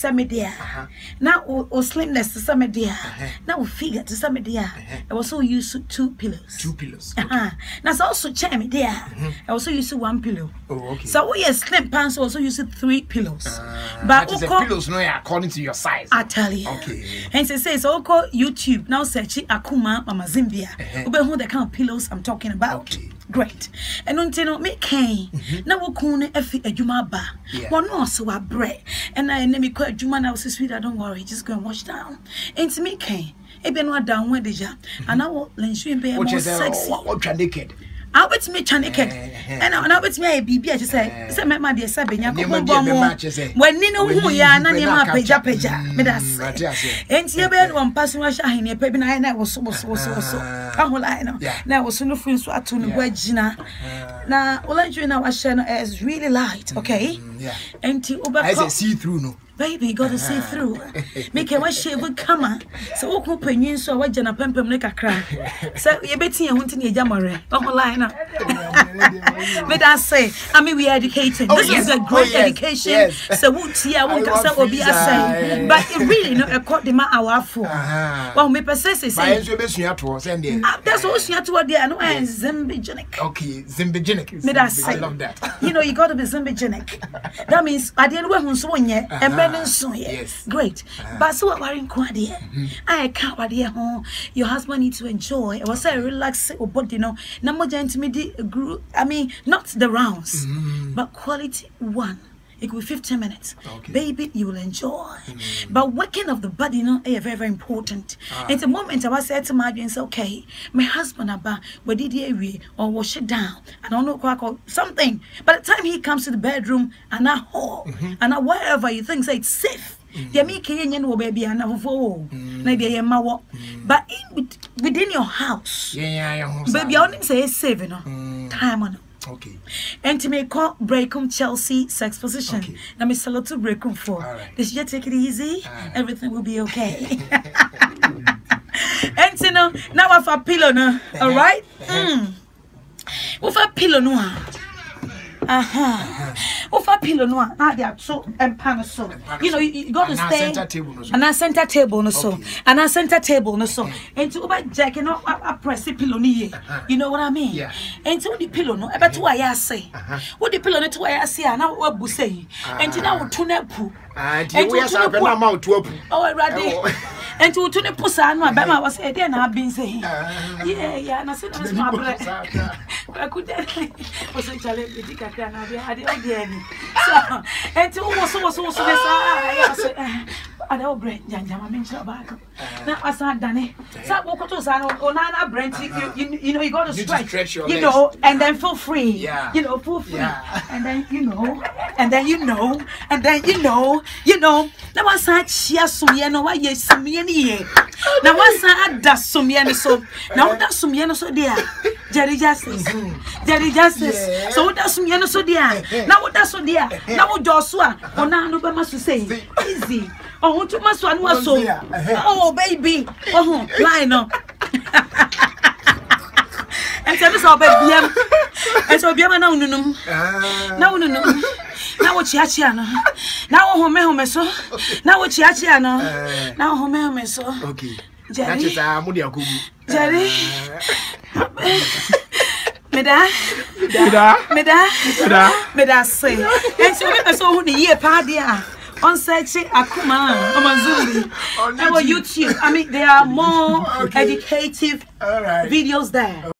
some idea. Now or slimness to some idea. Now figure to some idea. I also use 2 pillows. 2 pillows. Now also chair me there. I also use 1 pillow. Oh, okay. So we slim pants also use 3 pillows. But the pillows no according to your size. I tell you. Okay. And it says so call YouTube now search Akumaa Mama Zimbi. Who the kind of pillows I'm talking about. Okay. Great. And until me cane. Now we kune efi ejuma ba. One also a bread. And I name me call ejuma now so sweet. Don't worry, just go and wash down. And to me cane. Ebe no down when deja. And I will lend you be more sexy. What naked? I bet me naked. And I bet me a baby. I just say my dear Sabina. When Nino who ya na nema peja. Me that's. And you be one person was in a baby and I was so. I know. Now was no friends to atune wedgina. Now all I do now is really light, okay? Yeah. And to I see through no. Baby, you gotta see through. Make a wash shave with come. So, open so I jana pempem like a cry. So, you're betting a hunting a jammer. Oh, line up. But I say, I mean, we are educated. This is a great education. Yes. So, what here won't will be a say. But it really not a court the man our for. Well, me possess is that's all she had to what they are no Zimbigenic. Okay, Zimbigenic. I love that. You know, you gotta be Zimbigenic. That means I didn't want who's one yet. Yes. Great. But so what worrying quaddy? I can't what your husband needs to enjoy. I was say relax or body no more intimate group. I mean not the rounds, but quality one. It could be 15 minutes. Okay. Baby, you will enjoy. But working of the body, is very, very important. At the moment, I was said to my audience, okay, my husband about what did he or wash it down? I don't know or something. By the time he comes to the bedroom and I hall and wherever you think say it's safe. They make a baby and maybe a mawa. But within your house, baby, I only say safe, time on. Okay. And to make call Berekum Chelsea Sex Position. Okay. Let me salute to Berekum for. This year, take it easy. Everything will be okay. And you know, now I have a pillow now. All right. With a pillow now. With a pillow now. Now they are so and so. You know, you got to stay. And a center table no so. And a center table no so. And to over jack and I press the pillow near. You know what I mean? Yeah. And to the pillow no. About what I say. What the pillow to I say. And now what we say. And to now to nepu. And we are not amount to open. Oh, ready. And to the pusan, my Bama was a then I've been saying. Yeah, and I said, that's my bread. I could was a challenge. So, and to almost I don't bread, Janja, mention about now. I said, Danny, so walk to San or Nana Brent, you know, you got to stretch your legs, you know, and then feel free, you know, feel free, and then you know, and then you know, and then you know. Now I said, she has some, you know, why yes, some yen. Now I said, that's some yen so. Now that's some yen so dear. Jerry Justice. So that's some yen so dear. Now what that's so dear. Now what Joshua, or now no must say, easy. Oh, to my son was so. Oh, baby. Oh, line up. And tell us all baby. And so be a no. Now what Chiachiana. Now home so. Now what Chiachiana. Now home so. Okay. Jerry. Jerry. Meda say. And so who the year party on searching Akumaa on Zimbi on YouTube. I mean, there are more educative videos there.